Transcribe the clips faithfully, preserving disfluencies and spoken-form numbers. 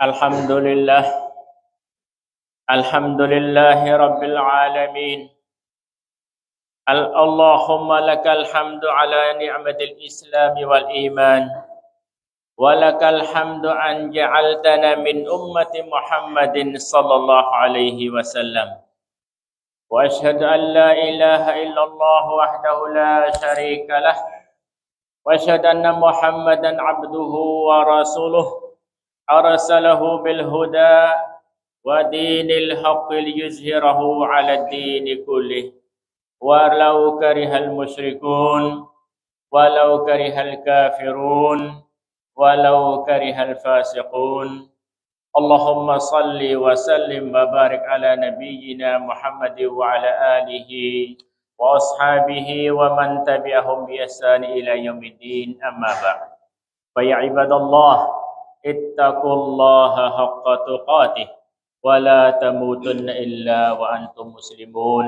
الحمد لله الحمد لله رب العالمين اللهم لك الحمد على نعمة الإسلام والإيمان ولك الحمد أن جعلتنا من أمة محمد صلى الله عليه وسلم وأشهد أن لا إله إلا الله وحده لا شريك له وأشهد أن محمدا عبده ورسوله أرسله بالهدى ودين الحق ليظهره على الدين كله ولو كره المشركون ولو كره الكافرون ولو كره الفاسقون اللهم صل وسلم وبارك على نبينا محمد وعلى آله وأصحابه ومن تبعهم بإحسان إلى يوم الدين أما بعد فيا عباد الله اتقوا الله حق تقاته ولا تموتن إلا وأنتم مسلمون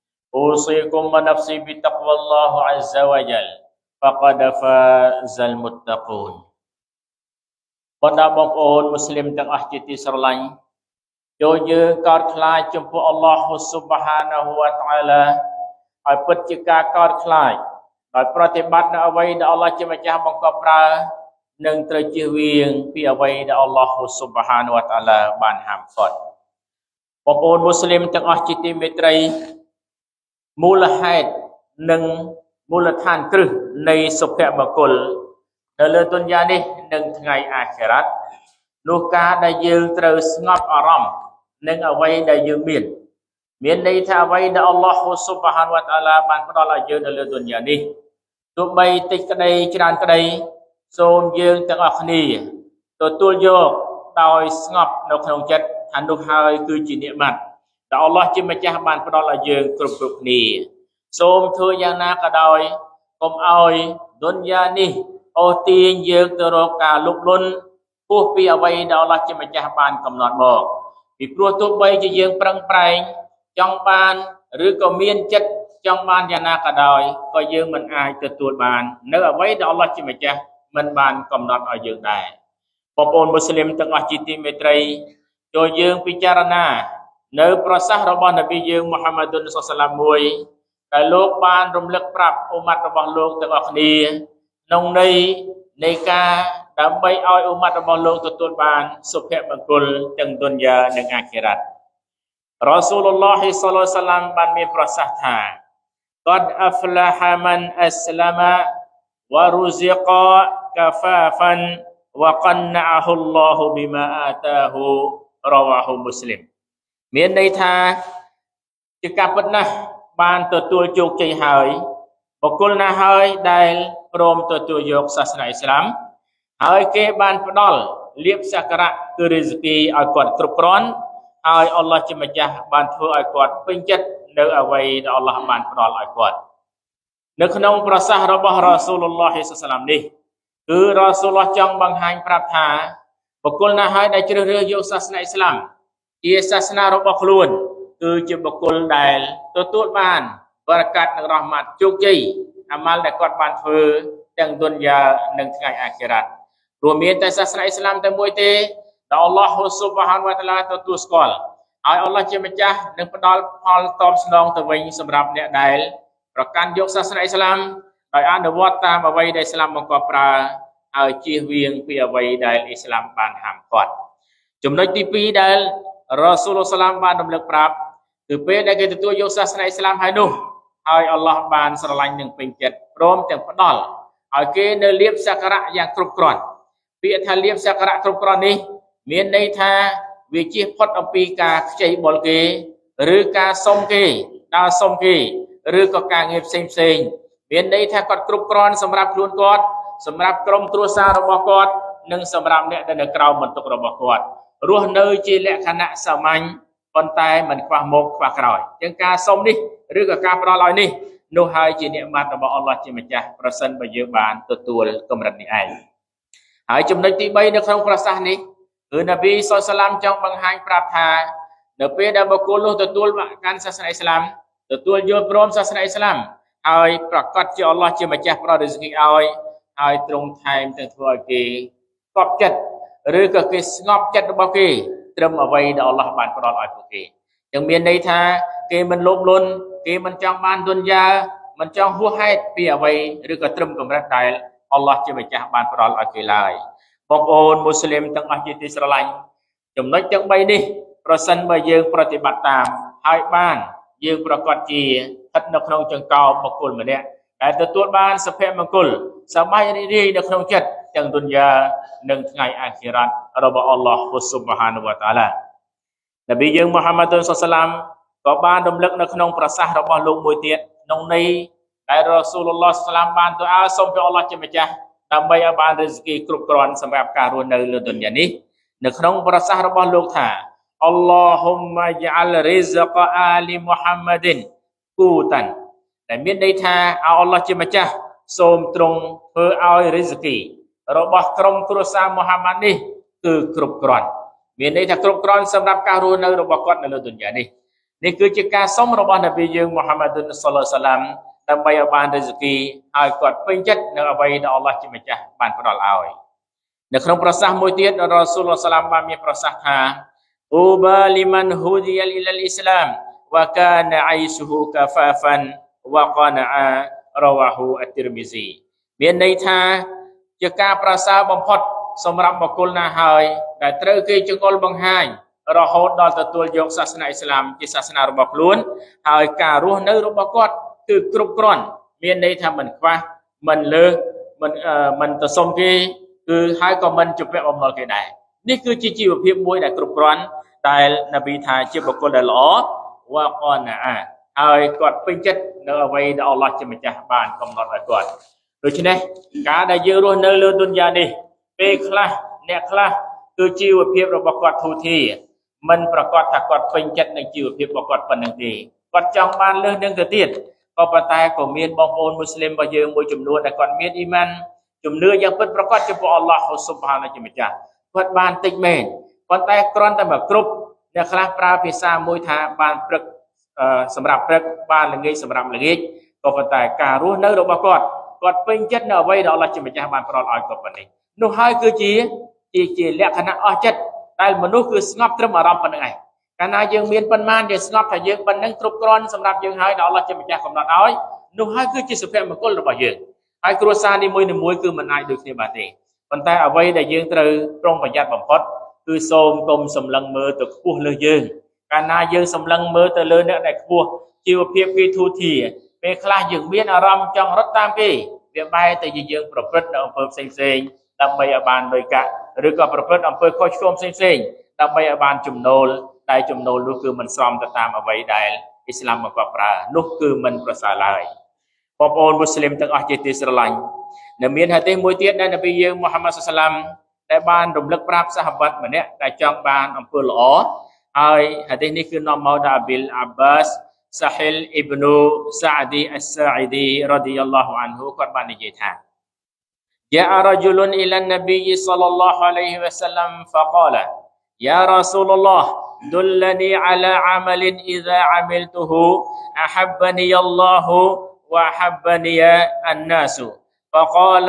أوصيكم ونفسي بتقوى الله عز وجل فقد فاز المتقون បណ្ដាបងប្អូនមូស្លីមទាំងអស់ជាទីស្រឡាញ់ចូលយើងកោតខ្លាចចំពោះអល់ឡោះស៊ុបហានាហ៊ូវតាអាឡាឲ្យពិតជាការកោតខ្លាចដោយប្រតិបត្តិនៅអ្វីដែលអល់ឡោះជាម្ចាស់បង្កប់ប្រើនឹងត្រូវជៀសវាងពីអ្វីដែលអល់ឡោះស៊ុបហានាហ៊ូវតាអាឡាបានហាមឃាត់បងប្អូនមូស្លីមទាំងអស់ជាទីមេត្រីមូលហេតុនិងមូលដ្ឋានគ្រឹះនៃសុភមង្គលនៅលើទុនយ៉ានេះនិងថ្ងៃអាខិរ៉ាត់នោះការដែលយើងត្រូវស្ងប់អារម្មណ៍នឹងអ្វីដែលយើងមានមានន័យថាអ្វីដែលអល់ឡោះស៊ុបហានវតាអាឡាបានផ្ដល់ឲ្យយើងនៅលើទុនយ៉ានេះទោះបីតិចក្តីច្រើនក្តីសូមយើងទាំងអស់គ្នាទទួលយកដោយស្ងប់នៅក្នុងចិត្តថានោះហើយគឺជានិម្មតដែលអល់ឡោះជាម្ចាស់បានផ្ដល់ឲ្យយើងគ្រប់គ្រប់គ្នាសូមធ្វើយ៉ាងណាក៏ដោយកុំឲ្យទុនយ៉ានេះអូសទាញយើងទៅរកការលុបលន់ពោះពីអ្វីដែលអល់ឡោះជាម្ចាស់បានកំណត់មកពីព្រោះទោះបីជាយើងប្រឹងប្រែងចង់បានឬក៏មានចិត្តចង់បានយ៉ាងណាក៏ដោយក៏យើងមិនអាចទទួលបាននៅអ្វីដែលអល់ឡោះជាម្ចាស់មិនបានកំណត់ឲ្យយើងដែរបងប្អូនមូស្លីមទាំងអស់ជាទីមេត្រីចូលយើងពិចារណានៅប្រសាសន៍របស់នប៊ីយើងមូហាម៉ាឌុនសល្លឡាមមួយដែលលោកបានរំលឹកប្រាប់អ៊ុម៉ាត់របស់លោកទាំងអស់គ្នាក្នុងន័យនៃការដើម្បីឲ្យអ៊ុម៉ាត់របស់លោកទទួលបានសុភមង្គលទាំងទុនយ៉ានិងអាខិរ៉ាត់រ៉ាស៊ូលឡោះសល្លឡោះសាឡាមបានមានប្រសាសន៍ថាកដអហ្វឡាហាមិនអស្លាមាវរុស៊ីកកាហ្វាហ្វានវកណអហ៊ុលឡោះប៊ីម៉ាអាតាហ៊ូរវ៉ាហ៊ូមូស្លីមមានន័យថាជាការពិតណាស់បានទទួលជោគជ័យហើយបុគ្គលណាហើយដែលព្រមទទួលយកសាសនាអ៊ីស្លាមហើយគេបានផ្ដល់លៀបសក្ការៈគឺរិស្គីឲ្យគាត់គ្រប់គ្រាន់ហើយអល់ឡោះជាម្ចាស់បានធ្វើឲ្យគាត់ពេញចិត្តនៅអ្វីដែលអល់ឡោះបានផ្ដល់ឲ្យគាត់នៅក្នុងប្រសាសន៍របស់រ៉ាស៊ូលឡោះសល្លឡាមនេះគឺរ៉ាស៊ូលឡោះចង់បង្ហាញប្រាប់ថាបុគ្គលណាហើយដែលជ្រើសរើសយកសាសនាអ៊ីស្លាមជាសាសនារបស់ខ្លួនគឺជាបុគ្គលដែលទទួលបានបរកាត់និងរ៉ហ្មាត់ជោគជ័យអាម៉ាល់ដែលគាត់បានធ្វើទាំងទុនយ៉ានិងថ្ងៃអាខិរ៉ាត់រួមមានតែសាសនាអ៊ីស្លាមតែមួយទេដែលអល់ឡោះស៊ុបហានវតាអាឡាទទួលស្គាល់ហើយអល់ឡោះជាម្ចាស់នឹងផ្ដល់ផលតបស្នងទៅវិញសម្រាប់អ្នកដែលប្រកាន់យកសាសនាអ៊ីស្លាមដោយអនុវត្តតាមអ្វីដែលអ៊ីស្លាមបង្គាប់ប្រើហើយជៀសវាងពីអ្វីដែលអ៊ីស្លាមបានហាមឃាត់ចំណុចទីពីរដែលរ៉ាស៊ូលសាឡាមបានរំលឹកប្រាប់គឺពេលដែលគេទទួលយកសាសនាអ៊ីស្លាមហើយនោះហើយអល់ឡោះបានស្រឡាញ់នឹងពេញចិត្តព្រមទាំងផ្ដល់ឲ្យគេនៅលៀបសក្ការៈយ៉ាងគ្រប់គ្រាន់ពាក្យថាលៀបសក្ការៈគ្រប់គ្រាន់នេះមានន័យថាវាជៀសផុតអំពីការខ្ចីបុលគេឬការសុំគេដើរសុំគេឬក៏ការងារផ្សេងផ្សេងមានន័យថាគាត់គ្រប់គ្រាន់សម្រាប់ខ្លួនគាត់សម្រាប់ក្រុមគ្រួសាររបស់គាត់និងសម្រាប់អ្នកដែលនៅក្រោមបន្ទុករបស់គាត់រស់នៅជាលក្ខណៈសាមញ្ញប៉ុន្តែមិនខ្វះមុខខ្វះក្រោយជាងការសុំនេះឬក៏ការផ្ដល់ឲ្យនេះនោះហើយជានិម្មតរបស់អល់ឡោះជាម្ចាស់ប្រសិនបើយើងបានទទួលកម្រិតនេះឯងហើយចំណុចទីបីនៅក្នុងប្រសាសន៍នេះគឺនប៊ីសល្លឡាមចង់បង្ហាញប្រាប់ថានៅពេលដែលបុគ្គលនោះទទួលកាន់សាសនាអ៊ីស្លាមទទួលយល់ព្រមសាសនាអ៊ីស្លាមហើយប្រកាសជាអល់ឡោះជាម្ចាស់ផ្ដល់រិស្គីឲ្យហើយទ្រង់ថែមទាំងធ្វើឲ្យគេកប់ចិត្តឬក៏គេស្ងប់ចិត្តរបស់គេត្រឹមអ្វីដែលអល់ឡោះបានផ្ដល់ឲ្យពួកគេចឹងមានន័យថាគេមិនលោភលន់គេមិនចង់បានទុនយ៉ាមិនចង់ហួសហេតុពីអ្វីឬក៏ត្រឹមកម្រិតដែលអល់ឡោះជាម្ចាស់បានផ្ដល់ឲ្យគេឡើយបងប្អូនមូស្លីមទាំងអស់ជាទីស្រឡាញ់ចំណុចទាំងបីនេះប្រសិនបើយើងប្រតិបត្តិតាមហើយបានយើងប្រកាសជាស្ថិតនៅក្នុងចង្កោមបុគ្គលម្នាក់ដែលទទួលបានសុភមង្គលសប្បាយរីករាយនៅក្នុងចិត្តទាំងទុនយ៉ានិងថ្ងៃអាខិរ៉ាត់របស់អល់ឡោះស៊ុបហានវតាឡានប៊ីយើងមូហាម៉ាត់សុសឡាមក៏បានរំលឹកនៅក្នុងប្រសាសន៍របស់លោកមួយទៀតក្នុងន័យដែលរ៉ាស៊ូលឡោះសាឡាមបានទូអាសូមពីអល់ឡោះជាម្ចាស់ដើម្បីឲ្យបានរិស្គីគ្រប់គ្រាន់សម្រាប់ការរស់នៅលើទុនយ៉ានេះនៅក្នុងប្រសាសន៍របស់លោកថាអល់ឡោហ៊ុមម៉ាជអលរិស្កអាលីមូហាម៉ាឌិនគូតាន់ដែលមានន័យថាអល់ឡោះជាម្ចាស់សូមទ្រង់ធ្វើឲ្យរិស្គីរបស់ក្រុមគ្រួសារមូហាម៉ាត់នេះគឺគ្រប់គ្រាន់មានន័យថាគ្រប់គ្រាន់សម្រាប់ការរស់នៅរបស់គាត់នៅលើទុនយ៉ានេះនេះគឺជាការសុំរបស់នប៊ីយើងមូហាម៉ាត់សល្លឡោះសាឡាមដើម្បីឲ្យបានរិស្គីឲ្យគាត់ពេញចិត្តនៅអ្វីដែលអល់ឡោះជាម្ចាស់បានផ្ដល់ឲ្យនៅក្នុងប្រសាសន៍មួយទៀតរ៉ាស៊ូលសាឡាមបានមានប្រសាសន៍ថាអូបាលីមិនហ៊ូឌីអ៊ីលអ៊ីស្លាមវ៉ាកានអៃស៊ូហ៊ូកាហ្វាហ្វានវ៉ាកានអារវ៉ាហ៊ូអទីរមីស៊ីមានន័យថាជាការប្រសើរបំផុតសម្រាប់បុគ្គលណាហើយដែលត្រូវគេចង្អុលបង្ហាញរហូតដល់ទទួលយកសាសនាអ៊ីស្លាមជាសាសនារបស់ខ្លួនហើយការរស់នៅរបស់គាត់គឺគ្រប់គ្រាន់មានន័យថាមិនខ្វះមិនលើសមិនមិនទៅសុំគេគឺហើយក៏មិនជំពាក់បំណុលគេដែរនេះគឺជាជីវភាពមួយដែលគ្រប់គ្រាន់ដែលនប៊ីថាជាបុគ្គលដែលល្អវ៉ាកាណាអាហើយគាត់ពេញចិត្តនៅអ្វីដែលអល់ឡោះជាម្ចាស់បានកំណត់ឲ្យគាត់ដូច្នេះការដែលយើងរស់នៅលើទុនយ៉ានេះពេលខ្លះអ្នកខ្លះគឺជីវភាពរបស់គាត់ធូរធារមិនប្រកាសថាគាត់ពេញចិត្តនឹងជីវភាពរបស់គាត់ប៉ុណ្ណឹងទេគាត់ចង់បានលើសនឹងទៅទៀតក៏ប៉ុន្តែក៏មានបងប្អូនមូស្លីមរបស់យើងមួយចំនួនដែលគាត់មានអ៊ីម៉ានជំនឿយ៉ាងពិតប្រាកដចំពោះអល់ឡោះស៊ុបហានជាម្ចាស់គាត់បានតិចមែនប៉ុន្តែគ្រាន់តែមកគ្រប់អ្នកខ្លះប្រើភាសាមួយថាបានព្រឹកសម្រាប់ព្រឹកបានល្ងាចសម្រាប់ល្ងាចក៏ប៉ុន្តែការរស់នៅរបស់គាត់គាត់ពេញចិត្តនៅអ្វីដែលអល់ឡោះជាម្ចាស់បានផ្ដល់ឲ្យគាត់ប៉ុណ្ណេះនោះហើយគឺជាជាជាលក្ខណៈអស្ចារ្យដែលមនុស្សគឺស្ងប់ត្រឹមអារម្មណ៍ប៉ុណ្្នឹងឯងកាលណាយើងមានប៉ុន្មានយើងស្ងប់ថាយើងប៉ុណ្្នឹងគ្រប់គ្រាន់សម្រាប់យើងហើយដែលអល់ឡោះជាម្ចាស់កំណត់ឲ្យនោះហើយគឺជាសុភមង្គលរបស់យើងហើយគ្រួសារនីមួយៗគឺមិនអាចដូចគ្នាបានទេប៉ុន្តែអ្វីដែលយើងត្រូវប្រុងប្រយ័ត្នបំផុតគឺសូមកុំសម្លឹងមើលទៅខ្ពស់លើយើងកាលណាយើងសម្លឹងមើលទៅលើអ្នកដែលខ្ពស់ជីវភាពគេធូរធារពេលខ្លះយើងមានអារម្មណ៍ចង់រត់តាមគេវាបែរទៅជាយើងប្រព្រឹត្តនៅអំពើផ្សេងផ្សេងដើម្បីឲ្យបានលុយកាក់ឬក៏ប្រព្រឹត្តអំពើខុសឆ្គងផ្សេងផ្សេងដើម្បីឲ្យបានចំណូលដែលចំណូលនោះគឺមិនសមទៅតាមអ្វីដែលអ៊ីស្លាមបង្គាប់ប្រើនោះគឺមិនប្រសើរឡើយបងប្អូនមូស្លីមទាំងអស់ជាទីស្រឡាញ់នៅមានហាឌីសមួយទៀតដែលនប៊ីយើងមូហាម៉ាត់សាឡាមដែលបានរំលឹកប្រាប់សាហាបាត់ម្នាក់ដែលចង់បានអំពើល្អហើយហាឌីសនេះគឺនាំមកដោយអាប៊ីលអាប់បាសសាហិលអ៊ីប្នូសាអឌីអស្សាអ៊ីឌីរ៉ាឌីយ៉ាឡោះអានហ៊ូគាត់បាននិយាយថាجاء رجل إلى النبي صلى الله عليه وسلم فقال يا رسول الله دلني على عمل إذا عملته أحبني الله وأحبني الناس فقال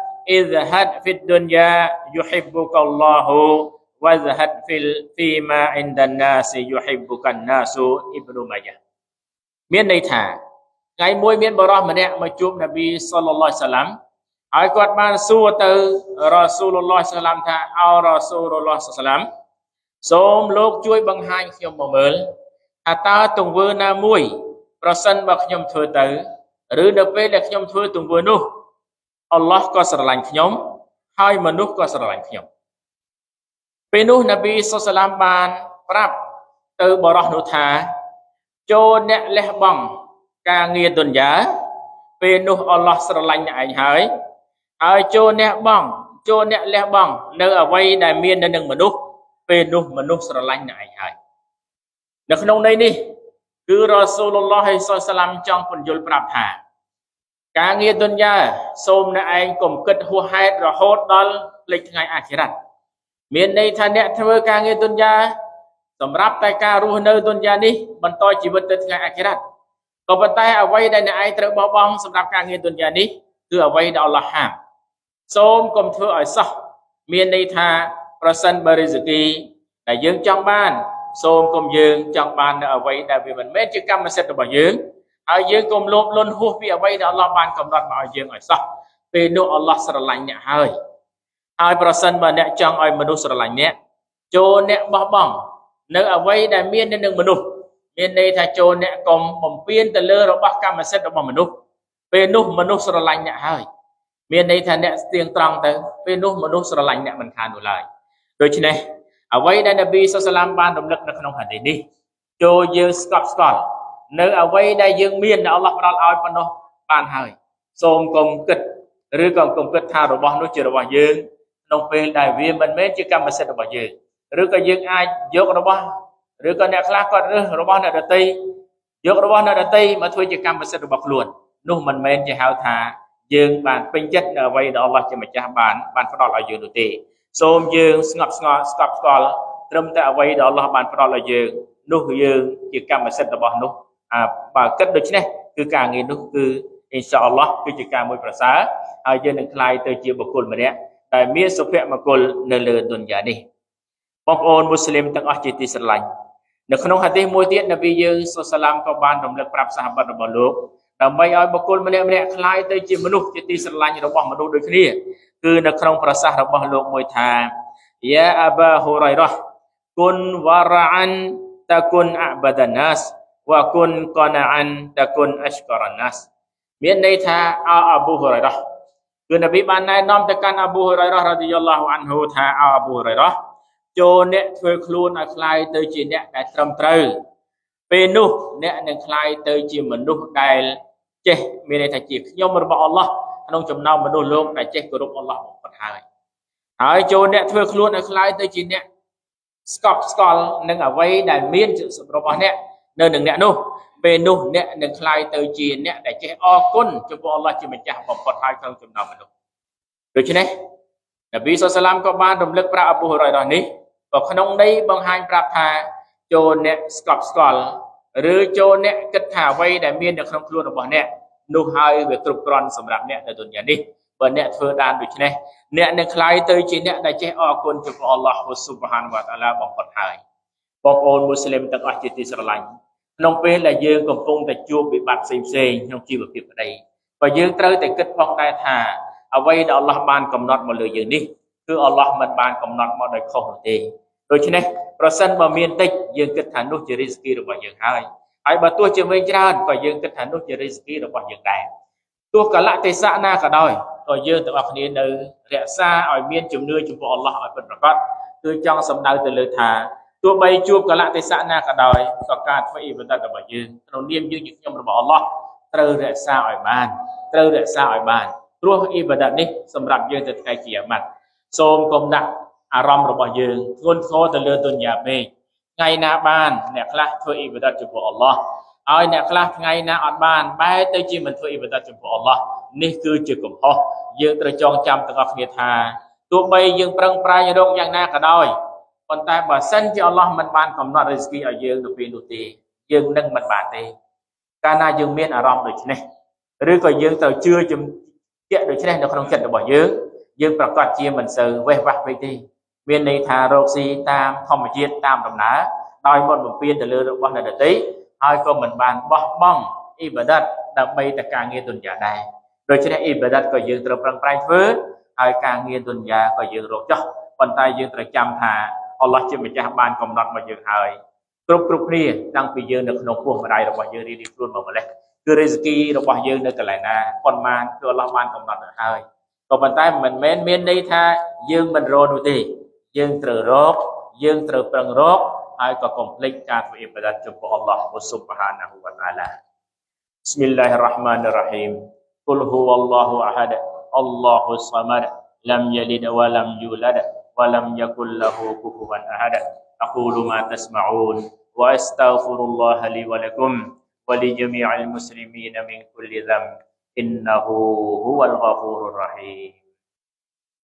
اذهب في الدنيا يحبك الله واذهب في فيما عند الناس يحبك الناس ابن ماجه មានន័យថាថ្ងៃមួយមានបរិសម្នាក់មកជួបនប៊ីសល្លឡោះអាឡៃហ៊ីវ៉ាសឡាមហើយគាត់បានសួរទៅរ៉ាស៊ូលឡោះសាឡាមថាអោរ៉ាស៊ូលឡោះសាឡាមសូមលោកជួយបង្ហាញខ្ញុំមកមើលថាតើទង្វើណាមួយប្រសិនបើខ្ញុំធ្វើទៅឬនៅពេលដែលខ្ញុំធ្វើទង្វើនោះអល់ឡោះក៏ស្រឡាញ់ខ្ញុំហើយមនុស្សក៏ស្រឡាញ់ខ្ញុំពេលនោះនប៊ីសល្លឡោះសាឡាមបានប្រាប់ទៅបរិសនោះថាចូលអ្នកលះបង់ការងារទុនយ៉ាពេលនោះអល់ឡោះស្រឡាញ់អ្នកឯងហើយហើយចូលអ្នកបងចូលអ្នកលះបង់នៅអ្វីដែលមាននៅនឹងមនុស្សពេលនោះមនុស្សស្រឡាញ់អ្នកឯងហើយនៅក្នុងន័យនេះគឺរ៉ាស៊ូលឡោះសល្លឡោះសាឡាមចង់ពន្យល់ប្រាប់ថាការងារទុនយ៉ាសូមអ្នកឯងកុំគិតហួសហេតុរហូតដល់ភ្លេចថ្ងៃអាខិរ៉ាត់មានន័យថាអ្នកធ្វើការងារទុនយ៉ាសម្រាប់តែការរស់នៅទុនយ៉ានេះបន្តជីវិតទៅថ្ងៃអាខិរ៉ាត់ក៏ប៉ុន្តែអ្វីដែលអ្នកឯងត្រូវបោះបង់សម្រាប់ការងារទុនយ៉ានេះគឺអ្វីដែលអល់ឡោះហាមសូមកុំធ្វើឲ្យសោះមានន័យថាប្រសិនបើរិសគីដែលយើងចង់បានសូមកុំយើងចង់បាននៅអ្វីដែលវាមិនមែនជាកម្មសិទ្ធិរបស់យើងហើយយើងកុំលោភលន់ហួសពីអ្វីដែលអល់ឡោះបានកំណត់មកឲ្យយើងឲ្យសោះពេលនោះអល់ឡោះស្រឡាញ់អ្នកហើយហើយប្រសិនបើអ្នកចង់ឲ្យមនុស្សស្រឡាញ់អ្នកចូលអ្នកបោះបង់នៅអ្វីដែលមាននៅនឹងមនុស្សមានន័យថាចូលអ្នកកុំបំពេញទៅលើរបស់កម្មសិទ្ធិរបស់មនុស្សពេលនោះមនុស្សស្រឡាញ់អ្នកហើយមានន័យថាអ្នកស្ទៀងត្រង់ទៅពេលនោះមនុស្សស្រឡាញ់អ្នកមិនខាននោះឡើយដូច្នេះអ្វីដែលនប៊ីសល្លឡាមបានរំលឹកនៅក្នុងហាឌីសនេះចូលយើងស្កប់ស្កល់នៅអ្វីដែលយើងមានដែលអល់ឡោះផ្ដល់ឲ្យប៉ុណ្ណោះបានហើយសូមកុំគិតឬក៏កុំគិតថារបស់នោះជារបស់យើងក្នុងពេលដែលវាមិនមែនជាកម្មសិទ្ធិរបស់យើងឬក៏យើងអាចយករបស់ឬក៏អ្នកខ្លះគាត់រើសរបស់អ្នកដទៃយករបស់អ្នកដទៃមកធ្វើជាកម្មសិទ្ធិរបស់ខ្លួននោះមិនមែនជាហៅថាយើងបានពេញចិត្តនៅអ្វីដែលអល់ឡោះជាម្ចាស់បានបានផ្ដល់ឲ្យយើងនោះទេសូមយើងស្ងប់ស្ងាត់ស្កប់ស្កល់ត្រឹមតែអ្វីដែលអល់ឡោះបានផ្ដល់ឲ្យយើងនោះយើងជាកម្មសិទ្ធិរបស់នោះអាបើគិតដូច្នេះគឺការងារនោះគឺអ៊ីនសាអល់ឡោះគឺជាការមួយប្រសើរហើយយើងនឹងក្លាយទៅជាបុគ្គលម្នាក់ដែលមានសុភមង្គលនៅលើឌុនយ៉ានេះបងប្អូនមូស្លីមទាំងអស់ជាទីស្រឡាញ់នៅក្នុងហាឌីសមួយទៀតនប៊ីយើងសល្លឡាមក៏បានរំលឹកប្រាប់សាហាបរបស់លោកដើម្បីឲ្យបុគ្គលម្នាក់ម្នាក់ក្លាយទៅជាមនុស្សជាទីស្រឡាញ់របស់មនុស្សដូចគ្នាគឺនៅក្នុងប្រសាសន៍របស់លោកមួយថាយ៉ាអាបាហ៊ូរ៉ៃរ៉ាគុនវ៉ារ៉ានតាគុនអាបាដាណាសវ៉ាគុនកណាអានតាគុនអស្ការណាសមានន័យថាអោអាប៊ូហ៊ូរ៉ៃរ៉ាគឺនប៊ីបានណែនាំទៅកាន់អាប៊ូហ៊ូរ៉ៃរ៉ារ៉ាឌីយ៉ាឡោះអានហ៊ូថាអោអាប៊ូហ៊ូរ៉ៃរ៉ាចូលអ្នកធ្វើខ្លួនឲ្យคล้ายទៅជាអ្នកដែលត្រឹមត្រូវពេលនោះអ្នកនឹងคล้ายទៅជាមនុស្សដែលចេះមានន័យថាជាខ្ញុំរបស់អល់ឡោះក្នុងចំណោមមនុស្សលោកដែលចេះគោរពអល់ឡោះបំផុតហើយហើយចូលអ្នកធ្វើខ្លួនឲ្យคล้ายទៅជាអ្នកស្កប់ស្កល់នឹងអ្វីដែលមានរបស់អ្នកនៅនឹងអ្នកនោះពេលនោះអ្នកនឹងคล้ายទៅជាអ្នកដែលចេះអរគុណចំពោះអល់ឡោះជាម្ចាស់បំផុតហើយក្នុងចំណោមមនុស្សដូច្នេះនប៊ីសល្លឡាមក៏បានរំលឹកប្រាប់អាប៊ូហ៊ូរ៉ៃរ៉ានេះក៏ក្នុងន័យបង្ហាញប្រាប់ថាចូលអ្នកស្កប់ស្កល់ឬចូលអ្នកគិតថាអ្វីដែលមាននៅក្នុងខ្លួនរបស់អ្នកនោះហើយវាគ្រប់គ្រាន់សម្រាប់អ្នកនៅឌុនយ៉ានេះបើអ្នកធ្វើបានដូច្នេះអ្នកនឹងក្លាយទៅជាអ្នកដែលចេះអរគុណចំពោះអល់ឡោះស៊ុបហានវ៉ាតាឡាបំផុតហើយបងប្អូនមូស្លីមទាំងអស់ជាទីស្រឡាញ់ក្នុងពេលដែលយើងកំពុងតែជួបវិបត្តិផ្សេងផ្សេងក្នុងជីវភាពក្តីបើយើងត្រូវតែគិតផងដែរថាអ្វីដែលអល់ឡោះបានកំណត់មកលើយើងនេះគឺអល់ឡោះមិនបានកំណត់មកដោយខុសនោះទេដូច្នេះប្រសិនបើមានតិចយើងគិតថានោះជារីស្គីរបស់យើងហើយហើយបើទោះជាវិញច្រើនក៏យើងគិតថានោះជារីស្គីរបស់យើងដែរទោះកលៈទេសៈណាក៏ដោយក៏យើងទាំងអស់គ្នានៅរក្សាឲ្យមានជំនឿចំពោះអល់ឡោះឲ្យពិតប្រាកដគឺចង់សម្ដៅទៅលើថាទោះបីជួបកលៈទេសៈណាក៏ដោយក៏ការធ្វើអ៊ីបាដាតរបស់យើងក្នុងនាមយើងជាខ្ញុំរបស់អល់ឡោះត្រូវរក្សាឲ្យបានត្រូវរក្សាឲ្យបានព្រោះអ៊ីបាដាតនេះសម្រាប់យើងទៅថ្ងៃគីយ៉ាម៉ាត់សូមកុំដាក់អារម្មណ៍របស់យើងធ្ងន់ធ្ងរទៅលើទុនយ៉ាពេកថ្ងៃណាបានអ្នកខ្លះធ្វើអ៊ីបាដាតចំពោះអល់ឡោះហើយអ្នកខ្លះថ្ងៃណាអត់បានបែរទៅជាមិនធ្វើអ៊ីបាដាតចំពោះអល់ឡោះនេះគឺជាកំហុសយើងត្រូវចងចាំទាំងអស់គ្នាថាទោះបីយើងប្រឹងប្រែងរកយ៉ាងណាក៏ដោយប៉ុន្តែបើសិនជាអល់ឡោះមិនបានកំណត់រីស្គីឲ្យយើងទៅពេលនោះទេយើងនឹងមិនបានទេកាលណាយើងមានអារម្មណ៍ដូចនេះឬក៏យើងត្រូវជឿជំទាក់ដូចនេះនៅក្នុងចិត្តរបស់យើងយើងប្រកាសជាមិនសូវវេះវ៉ាស់ពេកទេមានន័យថារកស៊ីតាមធម្មជាតិតាមដំណើរដោយមិនបំពេញទៅលើរបស់អ្នកដទៃហើយក៏មិនបានបោះបង់អ៊ីបាដាតដើម្បីតែការងារទុនយ៉ាដែរដូច្នេះអ៊ីបាដាតក៏យើងត្រូវប្រឹងប្រែងធ្វើហើយការងារទុនយ៉ាក៏យើងរកចោះប៉ុន្តែយើងត្រូវចាំថាអល់ឡោះជាម្ចាស់បានកំណត់មកយើងហើយគ្រប់គ្រប់គ្នាតាំងពីយើងនៅក្នុងពោះម្ដាយរបស់យើងរៀងៗខ្លួនមកម្លេះគឺរីស្គីរបស់យើងនៅកន្លែងណាប៉ុន្មានគឺអល់ឡោះបានកំណត់ទៅហើយក៏ប៉ុន្តែមិនមែនមានន័យថាយើងមិនរកនោះទេយើងត្រូវរកយើងត្រូវប្រឹងរកហើយក៏កុំភ្លេចការធ្វើអ៊ីបាដាតចំពោះអល់ឡោះស៊ុបហានាហ៊ូវតាអាឡា Bismillahir Rahmanir Rahim Qul huwallahu ahad Allahus samad lam yalid wa lam yulad wa lam yakul lahu kufuwan ahad Aqulu ma tasma'un wa astaghfirullah li wa lakum wa li jami'il muslimin min kulli dhanb innahu huwal ghafurur rahim